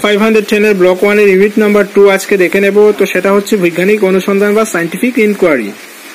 510 এর ব্লক 1 এর unit number 2 আজকে দেখে নেব। তো সেটা হচ্ছে বৈজ্ঞানিক অনুসন্ধান বা সায়েন্টিফিক ইনকোয়ারি।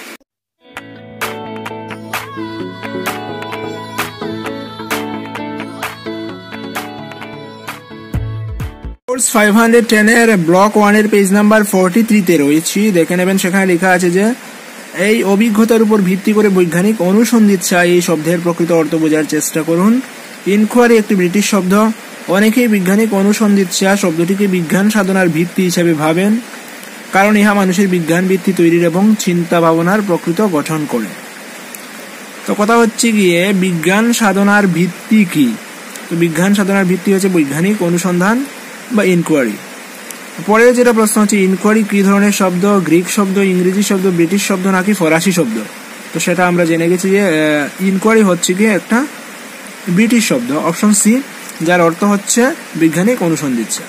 কোর্স 510 এর ব্লক 1 এর পেজ নাম্বার 43 তে রয়েছি, দেখে নেবেন। সেখানে লেখা আছে যে এই অভিজ্ঞতার উপর ভিত্তি করে বৈজ্ঞানিক অনুসন্ধিৎসা এই শব্দের প্রকৃত অর্থ বোঝার চেষ্টা করুন। ইনকোয়ারি একটি ব্রিটিশ শব্দ। অনেকেই বৈজ্ঞানিক অনুসন্ধিৎসা শব্দটিকে বিজ্ঞান সাধনার ভিত্তি হিসেবে ভাবেন, কারণ ইহা মানুষের বিজ্ঞান ভিত্তি তৈরির এবং চিন্তা ভাবনার প্রকৃত গঠন করে। তো কথা হচ্ছে গিয়ে বিজ্ঞান সাধনার ভিত্তি কি? তো বিজ্ঞান সাধনার ভিত্তি হচ্ছে বৈজ্ঞানিক অনুসন্ধান বা ইনকোয়ারি। পরে যেটা প্রশ্ন হচ্ছে, ইনকোয়ারি কি ধরনের শব্দ? গ্রিক শব্দ, ইংরেজি শব্দ, ব্রিটিশ শব্দ নাকি ফরাসি শব্দ? তো সেটা আমরা জেনে গেছি যে ইনকোয়ারি হচ্ছে গিয়ে একটা ব্রিটিশ শব্দ, অপশন সি, যার অর্থ হচ্ছে বৈজ্ঞানিক অনুসন্ধিৎসা।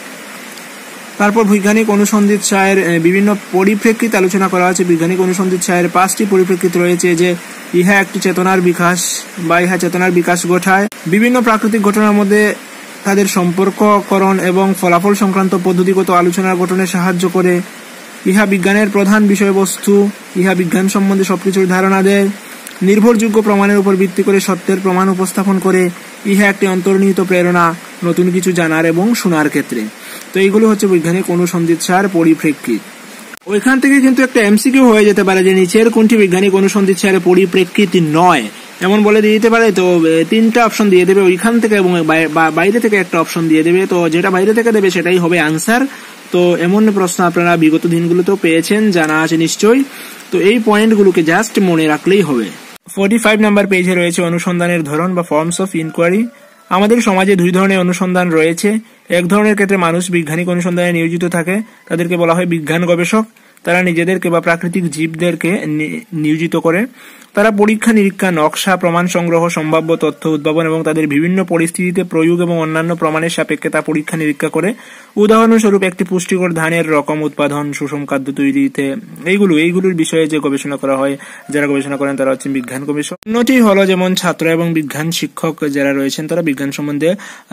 তারপর বৈজ্ঞানিক অনুসন্ধিৎসায়ের বিভিন্ন পরিপ্রেক্ষিত আলোচনা করা হয়েছে। বৈজ্ঞানিক অনুসন্ধিৎসায়ের 5টি পরিপ্রেক্ষিত রয়েছে, যে ইহা একটি চেতনার বিকাশ বা ইহা চেতনার বিকাশ ঘটায়, বিভিন্ন প্রাকৃতিক ঘটনার মধ্যে তাদের সম্পর্ককরণ এবং ফলাফল সংক্রান্ত পদ্ধতিগত আলোচনা গঠনে সাহায্য করে, ইহা বিজ্ঞানের প্রধান বিষয়বস্তু, ইহা বিজ্ঞান সম্বন্ধে সবকিছুর ধারণা দেয়, নির্ভরযোগ্য প্রমাণের উপর ভিত্তি করে সত্যের প্রমাণ উপস্থাপন করে, ইহা একটি অন্তর্নিহিত প্রেরণা নতুন কিছু জানার এবং শোনার ক্ষেত্রে। তো এইগুলো হচ্ছে বৈজ্ঞানিক অনুসন্ধিৎসার পরিপ্রেক্ষিত। ওইখান থেকে কিন্তু একটা এমসিকিউ হয়ে যেতে পারে যে নিচের কোনটি বৈজ্ঞানিক অনুসন্ধিৎসার পরিপ্রেক্ষিত নয়, এমন বলে দিয়ে দিতে পারে। তো 3টা অপশন দিয়ে দেবে ওইখান থেকে এবং বাইরে থেকে একটা অপশন দিয়ে দেবে। তো যেটা বাইরে থেকে দেবে সেটাই হবে আনসার। তো এমন প্রশ্ন আপনারা বিগত দিনগুলোতেও পেয়েছেন, জানা আছে নিশ্চয়ই। তো এই পয়েন্টগুলোকে জাস্ট মনে রাখলেই হবে। 45 নাম্বার পেজে রয়েছে অনুসন্ধানের ধরন বা ফর্মস অফ ইনকোয়ারি। আমাদের সমাজে 2 ধরনের অনুসন্ধান রয়েছে। এক ধরনের ক্ষেত্রে মানুষ বৈজ্ঞানিক অনুসন্ধানে নিয়োজিত থাকে, তাদেরকে বলা হয় বিজ্ঞান গবেষক। তারা নিজেদেরকে বা প্রাকৃতিক জীবদেরকে নিয়োজিত করে। তারা পরীক্ষা নিরীক্ষা, নকশা, প্রমাণ সংগ্রহ, সম্ভাব্য তথ্য উদ্ভাবন এবং তাদের বিভিন্ন পরিস্থিতিতে প্রয়োগ এবং অন্যান্য প্রমাণের সাপেক্ষে তা পরীক্ষা নিরীক্ষা করে। উদাহরণস্বরূপ একটি পুষ্টিকর ধানের রকম উৎপাদন, সুষম খাদ্য তৈরিতে, এইগুলোর বিষয়ে যে গবেষণা করা হয়, যারা গবেষণা করেন তারা হচ্ছেন বিজ্ঞান গবেষক। অন্যটি হলো যেমন ছাত্র এবং বিজ্ঞান শিক্ষক যারা রয়েছেন, তারা বিজ্ঞান সম্বন্ধে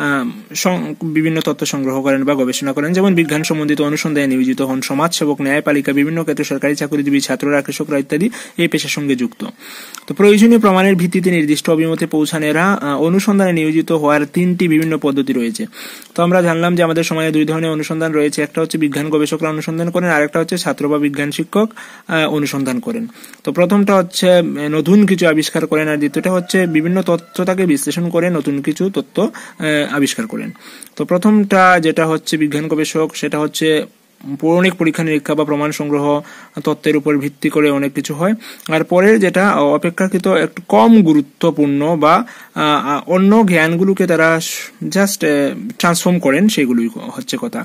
বিভিন্ন তথ্য সংগ্রহ করেন বা গবেষণা করেন। যেমন বিজ্ঞান সম্বন্ধিত অনুসন্ধানে নিয়োজিত হন সমাজসেবক, ন্যায়পালিকা, বিভিন্ন ক্ষেত্রে সরকারি চাকরিজীবী, ছাত্ররা, কৃষকরা ইত্যাদি এই পেশার সঙ্গে যুক্ত। তো প্রয়োজনীয় প্রমাণের ভিত্তিতে নির্দিষ্ট অভিমতে পৌঁছানোরা অনুসন্ধানে নিয়োজিত হওয়ার 3টি বিভিন্ন পদ্ধতি রয়েছে। তো আমরা জানলাম যে আমাদের সমাজে 2 ধরনের অনুসন্ধান রয়েছে। একটা হচ্ছে বিজ্ঞান গবেষকরা অনুসন্ধান করেন, আর একটা হচ্ছে ছাত্র বা বিজ্ঞান শিক্ষক অনুসন্ধান করেন। তো প্রথমটা হচ্ছে নতুন কিছু আবিষ্কার করেন, আর দ্বিতীয়টা হচ্ছে বিভিন্ন তথ্যটাকে বিশ্লেষণ করে নতুন কিছু তথ্য আবিষ্কার করেন। তো প্রথমটা যেটা হচ্ছে বিজ্ঞান গবেষক, সেটা হচ্ছে পৌরাণিক পরীক্ষা নিরীক্ষা বা প্রমাণ সংগ্রহ, তত্ত্বের উপর ভিত্তি করে অনেক কিছু হয়। আর পরের যেটা অপেক্ষাকৃত একটু কম গুরুত্বপূর্ণ বা অন্য জ্ঞানগুলোকে তারা জাস্ট ট্রান্সফর্ম করেন, সেগুলোই হচ্ছে কথা।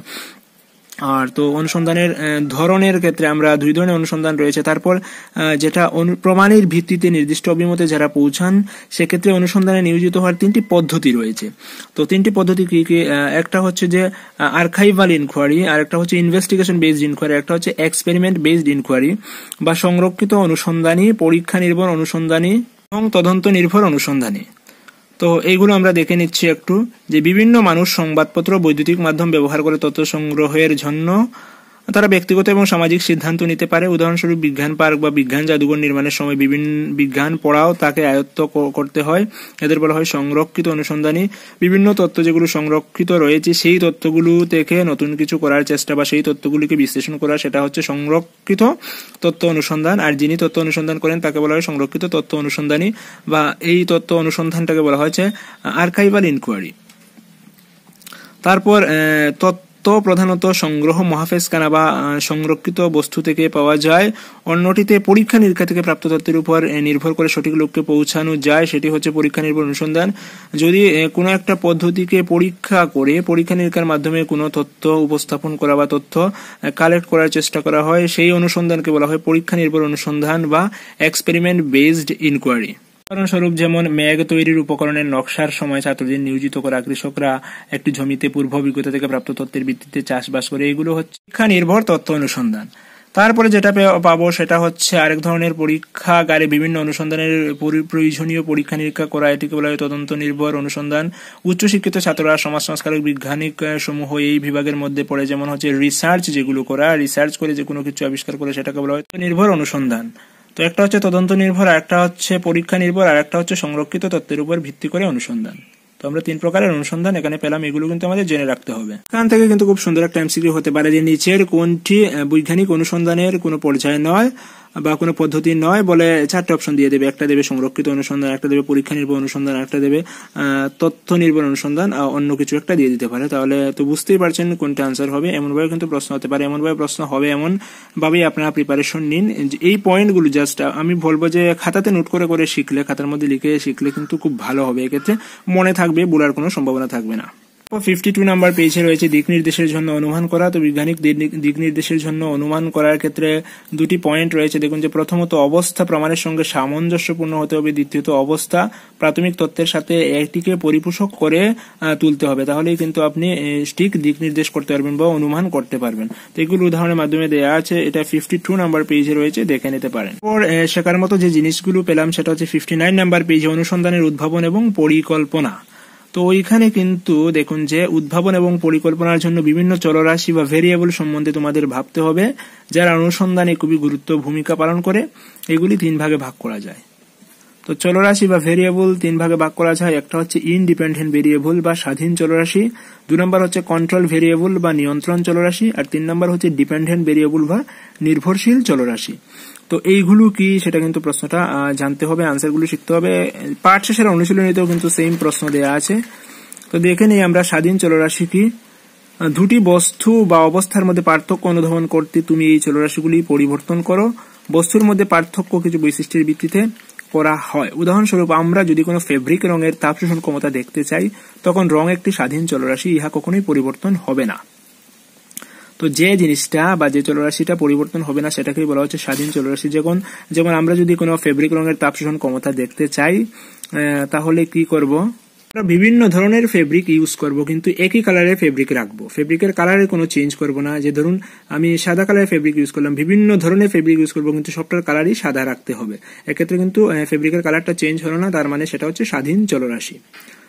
আর তো অনুসন্ধানের ধরনের ক্ষেত্রে আমরা 2 ধরনের অনুসন্ধান রয়েছে। তারপর যেটা প্রমাণের ভিত্তিতে নির্দিষ্ট অভিমতে যারা পৌঁছান, সেক্ষেত্রে অনুসন্ধানে নিয়োজিত হওয়ার 3টি পদ্ধতি রয়েছে। তো 3টি পদ্ধতি কি কি? একটা হচ্ছে যে আর্কাইভাল ইনকোয়ারি, আর একটা হচ্ছে ইনভেস্টিগেশন বেসড ইনকোয়ারি, একটা হচ্ছে এক্সপেরিমেন্ট বেসড ইনকোয়ারি বা সংরক্ষিত অনুসন্ধানী, পরীক্ষা নির্ভর অনুসন্ধানী এবং তদন্ত নির্ভর অনুসন্ধানী। তো এইগুলো আমরা দেখে নিচ্ছি একটু, যে বিভিন্ন মানুষ সংবাদপত্র, বৈদ্যুতিক মাধ্যম ব্যবহার করে তথ্য সংগ্রহের জন্য তারা ব্যক্তিগত এবং সামাজিক সিদ্ধান্ত নিতে পারে। উদাহরণস্বরূপ বিজ্ঞান পার্ক বা বিজ্ঞান জাদুঘর নির্মাণের সময় বিভিন্ন বিজ্ঞান পড়াও তাকে আয়ত্ত করতে হয়। এদের বলা হয় সংরক্ষিত অনুসন্ধানী। বিভিন্ন তথ্য যেগুলো সংরক্ষিত রয়েছে সেই তথ্যগুলো থেকে নতুন কিছু করার চেষ্টা বা সেই তথ্যগুলিকে বিশ্লেষণ করা, সেটা হচ্ছে সংরক্ষিত তথ্য অনুসন্ধান। আর যিনি তথ্য অনুসন্ধান করেন তাকে বলা হয় সংরক্ষিত তথ্য অনুসন্ধানী, বা এই তথ্য অনুসন্ধানটাকে বলা হয়েছে আর্কাইভাল ইনকোয়ারি। তারপর তথ্য প্রধানত সংগ্রহ মহাফেজখানা বা সংরক্ষিত বস্তু থেকে পাওয়া যায়। অন্যটিতে পরীক্ষা নিরীক্ষা থেকে প্রাপ্ত তথ্যের উপর নির্ভর করে সঠিক লক্ষ্যে পৌঁছানো যায়, সেটি হচ্ছে পরীক্ষা নির্ভর অনুসন্ধান। যদি কোনো একটা পদ্ধতিকে পরীক্ষা করে পরীক্ষা নিরীক্ষার মাধ্যমে কোনো তথ্য উপস্থাপন করা বা তথ্য কালেক্ট করার চেষ্টা করা হয়, সেই অনুসন্ধানকে বলা হয় পরীক্ষা নির্ভর অনুসন্ধান বা এক্সপেরিমেন্ট বেসড ইনকোয়ারি। উদাহরণস্বরূপ যেমন মেঘ তৈরির উপকরণের নকশার সময় ছাত্রদের নিয়োজিত করা, কৃষকরা একটি জমিতে পূর্ব অভিজ্ঞতা থেকে প্রাপ্ত তথ্যের ভিত্তিতে চাষবাস করে, এগুলো হচ্ছে পরীক্ষা নির্ভর তথ্য অনুসন্ধান। তারপরে যেটা পাবো সেটা হচ্ছে আরেক ধরনের পরীক্ষাগারে বিভিন্ন অনুসন্ধানের প্রয়োজনীয় পরীক্ষা নিরীক্ষা করা, এটিকে বলা হয় তদন্ত নির্ভর অনুসন্ধান। উচ্চশিক্ষিত ছাত্ররা সমাজ সংস্কারক বিজ্ঞানিক সমূহ এই বিভাগের মধ্যে পড়ে, যেমন হচ্ছে রিসার্চ, যেগুলো করা রিসার্চ করে যে কোনো কিছু আবিষ্কার করে সেটাকে বলা হয় নির্ভর অনুসন্ধান। তো একটা হচ্ছে তদন্ত নির্ভর, আর একটা হচ্ছে পরীক্ষা নির্ভর, আর একটা হচ্ছে সংরক্ষিত তথ্যের উপর ভিত্তি করে অনুসন্ধান। তো আমরা 3 প্রকারের অনুসন্ধান এখানে পেলাম, এগুলো কিন্তু আমাদের জেনে রাখতে হবে। এখান থেকে কিন্তু খুব সুন্দর একটা এমসিকিউ হতে পারে যে নিচের কোনটি বৈজ্ঞানিক অনুসন্ধানের কোনো পর্যায় নয় বা কোনো পদ্ধতি নয় বলে 4টে অপশন দিয়ে দেবে। একটা দেবে সংরক্ষিত অনুসন্ধান, একটা দেবে পরীক্ষা নির্ভর অনুসন্ধান, একটা দেবে তথ্য নির্ভর অনুসন্ধান, অন্য কিছু একটা দিয়ে দিতে পারে। তাহলে তো বুঝতেই পারছেন কোনটা আনসার হবে। এমনভাবে কিন্তু প্রশ্ন হতে পারে, এমনভাবে প্রশ্ন হবে, এমন ভাবেই আপনারা প্রিপারেশন নিন। এই পয়েন্টগুলো জাস্ট আমি বলবো যে খাতাতে নোট করে করে শিখলে, খাতার মধ্যে লিখে শিখলে কিন্তু খুব ভালো হবে, এক্ষেত্রে মনে থাকবে, ভুলার কোনো সম্ভাবনা থাকবে না। 52 নাম্বার পেজে রয়েছে দিক নির্দেশের জন্য অনুমান করা। তো বৈজ্ঞানিক দিক নির্দেশের জন্য অনুমান করার ক্ষেত্রে 2টি পয়েন্ট রয়েছে। দেখুন যে প্রথমত অবস্থা প্রমাণের সঙ্গে সামঞ্জস্যপূর্ণ হতে হবে, দ্বিতীয়ত অবস্থা প্রাথমিক তথ্যের সাথে একটিকে পরিপোষক করে তুলতে হবে, তাহলেই কিন্তু আপনি ঠিক দিক নির্দেশ করতে পারবেন বা অনুমান করতে পারবেন। তো এগুলো উদাহরণের মাধ্যমে দেওয়া আছে, এটা 52 নাম্বার পেজে রয়েছে, দেখে নিতে পারেন। এরপর শেখার মতো যে জিনিসগুলো পেলাম সেটা হচ্ছে 59 নাম্বার পেজে অনুসন্ধানের উদ্ভাবন এবং পরিকল্পনা। তো ওইখানে কিন্তু দেখুন যে উদ্ভাবন এবং পরিকল্পনার জন্য বিভিন্ন চলরাশি বা ভেরিয়েবল সম্বন্ধে তোমাদের ভাবতে হবে, যারা অনুসন্ধানে খুবই গুরুত্বপূর্ণ ভূমিকা পালন করে। এগুলি 3 ভাগে ভাগ করা যায়। তো চলরাশি বা ভেরিয়েবল 3 ভাগে ভাগ করা যায়। একটা হচ্ছে ইনডিপেন্ডেন্ট ভেরিয়েবল বা স্বাধীন চলরাশি, 2 নম্বর হচ্ছে কন্ট্রোল ভেরিয়েবল বা নিয়ন্ত্রণ চলরাশি, আর 3 নম্বর হচ্ছে ডিপেন্ডেন্ট ভেরিয়েবল বা নির্ভরশীল চলরাশি। তো এইগুলো কি সেটা কিন্তু প্রশ্নটা জানতে হবে, আনসারগুলো শিখতে হবে। পাঠ শেষের অনুশীলনীতেও কিন্তু সেম প্রশ্ন দেয়া আছে। তো দেখে নিই আমরা স্বাধীন চলরাশি কি। 2টি বস্তু বা অবস্থার মধ্যে পার্থক্য অনুধাবন করতে তুমি এই চলরাশিগুলি পরিবর্তন করো। বস্তুর মধ্যে পার্থক্য কিছু বৈশিষ্ট্যের ভিত্তিতে করা হয়। উদাহরণস্বরূপ আমরা যদি কোনো ফেব্রিক রঙের তাপ শোষণ ক্ষমতা দেখতে চাই, তখন রং একটি স্বাধীন চলরাশি, ইহা কখনোই পরিবর্তন হবে না। তো যে জিনিসটা বা যে চলরাশিটা পরিবর্তন হবে না সেটাকেই বলা হচ্ছে স্বাধীন চলরাশি। যেমন আমরা যদি কোনো ফেব্রিক রঙের তাপ শোষণ ক্ষমতা দেখতে চাই, তাহলে কি করব, আমরা বিভিন্ন ধরনের ফেব্রিক ইউজ করব, কিন্তু একই কালারের ফেব্রিক রাখবো, ফেব্রিকের কালারের কোনো চেঞ্জ করব না। যে ধরুন আমি সাদা কালারের ফেব্রিক ইউজ করলাম, বিভিন্ন ধরনের ফেব্রিক ইউজ করব, কিন্তু সবটার কালারই সাদা রাখতে হবে। এক্ষেত্রে কিন্তু ফেব্রিকের কালারটা চেঞ্জ হলো না, তার মানে সেটা হচ্ছে স্বাধীন চলরাশি।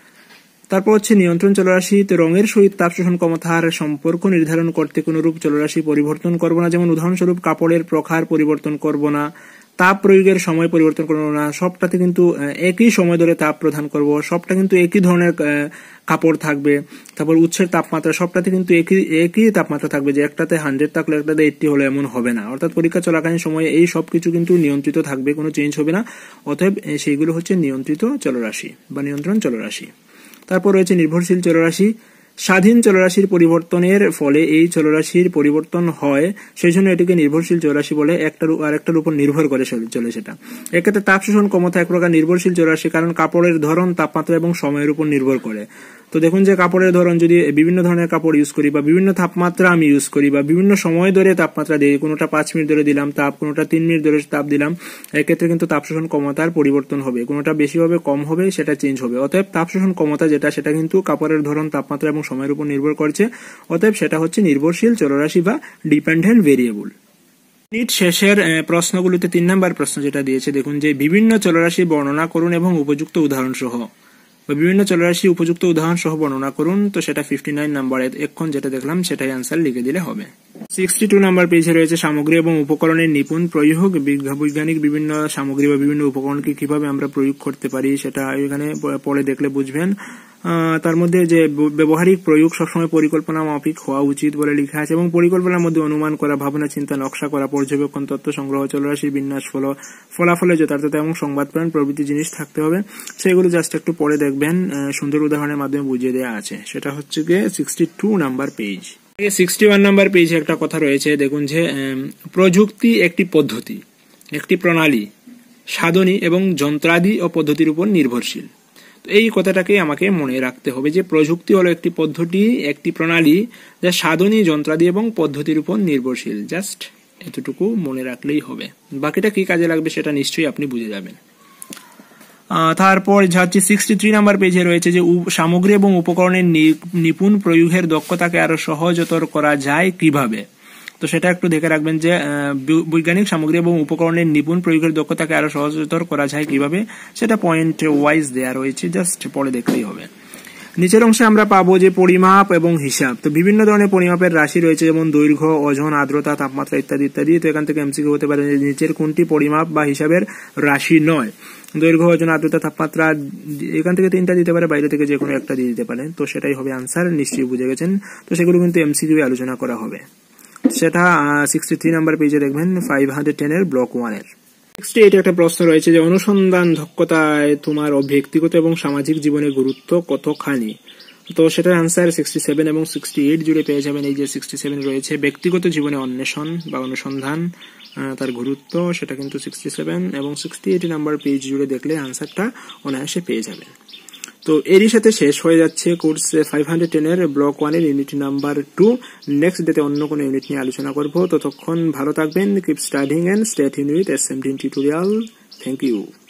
তারপর হচ্ছে নিয়ন্ত্রণ চলরাশি। তো রঙের সহিত তাপ শোষণ ক্ষমতার সম্পর্ক নির্ধারণ করতে কোন রূপ চলরাশি পরিবর্তন করব না। যেমন উদাহরণস্বরূপ কাপড়ের প্রকার পরিবর্তন করব না, তাপ প্রয়োগের সময় পরিবর্তন করব না, সবটাতে কিন্তু একই সময় ধরে তাপ প্রদান করব, সবটা কিন্তু একই ধরনের কাপড় থাকবে। তারপর উৎসের তাপমাত্রা সবটাতে কিন্তু একই তাপমাত্রা থাকবে, যে একটাতে 100 থাকলে একটাতে 80 হলে এমন হবে না। অর্থাৎ পরীক্ষা চলাকালীন সময়ে এই সবকিছু কিন্তু নিয়ন্ত্রিত থাকবে, কোনো চেঞ্জ হবে না। অতএব সেইগুলো হচ্ছে নিয়ন্ত্রিত চলরাশি বা নিয়ন্ত্রণ চলরাশি। তারপর রয়েছে নির্ভরশীল চলরাশি। স্বাধীন চলরাশির পরিবর্তনের ফলে এই চলরাশির পরিবর্তন হয়, সেই জন্য এটিকে নির্ভরশীল চলরাশি বলে, একটার আরেকটার উপর নির্ভর করে চলে সেটা। এক্ষেত্রে তাপ শোষণ ক্ষমতা এক প্রকার নির্ভরশীল চলরাশি, কারণ কাপড়ের ধরন, তাপমাত্রা এবং সময়ের উপর নির্ভর করে। তো দেখুন যে কাপড়ের ধরন, যদি বিভিন্ন ধরনের কাপড় ইউজ করি বা বিভিন্ন তাপমাত্রা আমি ইউজ করি বা বিভিন্ন সময় ধরে তাপমাত্রা দিই, কোনোটা 5 মিনিট ধরে দিলাম তাপ, কোনোটা 3 মিনিট ধরে তাপ দিলাম, এক্ষেত্রে কিন্তু তাপ শোষণ ক্ষমতার পরিবর্তন হবে, কোনোটা বেশি হবে কম হবে সেটা চেঞ্জ হবে। অতএব তাপ শোষণ ক্ষমতা যেটা, সেটা কিন্তু কাপড়ের ধরন, তাপমাত্রা এবং সময়ের উপর নির্ভর করছে। অতএব সেটা হচ্ছে নির্ভরশীল চলরাশি বা ডিপেন্ডেন্ট ভেরিয়েবল। নিট শেষের প্রশ্নগুলিতে 3 নম্বর প্রশ্ন যেটা দিয়েছে, দেখুন যে বিভিন্ন চলরাশি বর্ণনা করুন এবং উপযুক্ত উদাহরণ সহ, বিভিন্ন চলরাশি উপযুক্ত উদাহরণ সহ বর্ণনা করুন। তো সেটা 59 নাম্বার, এখন যেটা দেখলাম সেটাই আনসার লিখে দিলে হবে। 62 নাম্বার পেজে রয়েছে সামগ্রী এবং উপকরণের নিপুণ প্রয়োগ। বৈজ্ঞানিক বিভিন্ন সামগ্রী বা বিভিন্ন উপকরণকে কিভাবে আমরা প্রয়োগ করতে পারি সেটা এখানে পরে দেখলে বুঝবেন। তার মধ্যে যে ব্যবহারিক প্রয়োগ সবসময় পরিকল্পনা মাফিক হওয়া উচিত বলে লেখা আছে, এবং পরিকল্পনার মধ্যে অনুমান করা, ভাবনা চিন্তা, নকশা করা, পর্যবেক্ষণ, তথ্য সংগ্রহ, চলরাশির বিন্যাস, ফলাফলের যথার্থতা এবং সংবাদ প্রেরণ প্রভৃতি জিনিস থাকতে হবে। সেগুলো জাস্ট একটু পরে দেখবেন, সুন্দর উদাহরণের মাধ্যমে বুঝিয়ে দেওয়া আছে। সেটা হচ্ছে গিয়ে 62 নাম্বার পেজ। 61 নাম্বার পেজে একটা কথা রয়েছে, দেখুন যে প্রযুক্তি একটি পদ্ধতি, একটি প্রণালী, সাধনী এবং যন্ত্রাদি ও পদ্ধতির উপর নির্ভরশীল। এই কথাটাকে আমাকে মনে রাখতে হবে যে প্রযুক্তি হলো একটি পদ্ধতি, একটি প্রণালী যা সাধনী, যন্ত্রাদি এবং পদ্ধতির উপর নির্ভরশীল। জাস্ট এতটুকু মনে রাখলেই হবে, বাকিটা কি কাজে লাগবে সেটা নিশ্চয়ই আপনি বুঝে যাবেন। তারপর যা হচ্ছে 63 নাম্বার পেজে রয়েছে যে সামগ্রী এবং উপকরণের নিপুণ প্রয়োগের দক্ষতাকে আরো সহজতর করা যায় কিভাবে। তো সেটা একটু দেখে রাখবেন যে বৈজ্ঞানিক সামগ্রী এবং উপকরণের নিপুণ প্রয়োগের দক্ষতাকে আরো সহজতর করা যায় কিভাবে, সেটা পয়েন্ট ওয়াইজ দেওয়া রয়েছে, জাস্ট পড়ে দেখলেই হবে। নিচের অংশে আমরা পাবো যে পরিমাপ এবং হিসাব। তো বিভিন্ন ধরনের পরিমাপের রাশি রয়েছে, যেমন দৈর্ঘ্য, ওজন, আর্দ্রতা, তাপমাত্রা ইত্যাদি ইত্যাদি। তো এখান থেকে এমসিকিউ হতে পারে নিচের কোনটি পরিমাপ বা হিসাবের রাশি নয়। দৈর্ঘ্য, ওজন, আর্দ্রতা, তাপমাত্রা, এখান থেকে 3টা দিতে পারে, বাইরে থেকে যে কোনো একটা দিয়ে দিতে পারে। তো সেটাই হবে আনসার, নিশ্চয়ই বুঝে গেছেন। তো সেগুলো কিন্তু এমসিকিউ আলোচনা করা হবে, সেটা 63 নাম্বার পেজে দেখবেন 510 এর ব্লক 1 এর। 68 একটা প্রশ্ন রয়েছে যে অনুসন্ধান দক্ষতায় তোমার ব্যক্তিগত এবং সামাজিক জীবনের গুরুত্ব কতখানি। তো সেটার আনসার 67 এবং 68 জুড়ে পেয়ে যাবেন। এই যে 67 রয়েছে ব্যক্তিগত জীবনে অন্বেষণ বা অনুসন্ধান, তার গুরুত্ব, সেটা কিন্তু 67 এবং 68 নাম্বার পেজ জুড়ে দেখলে আনসারটা অনায়াসে পেয়ে যাবেন। তো এরই সাথে শেষ হয়ে যাচ্ছে কোর্স 510 এর ব্লক 1 এর ইউনিট নাম্বার 2। নেক্সট ডেতে অন্য কোনো ইউনিট নিয়ে আলোচনা করব। ততক্ষণ ভালো থাকবেন, keep studying and stay tuned with SMD tutorial. Thank you.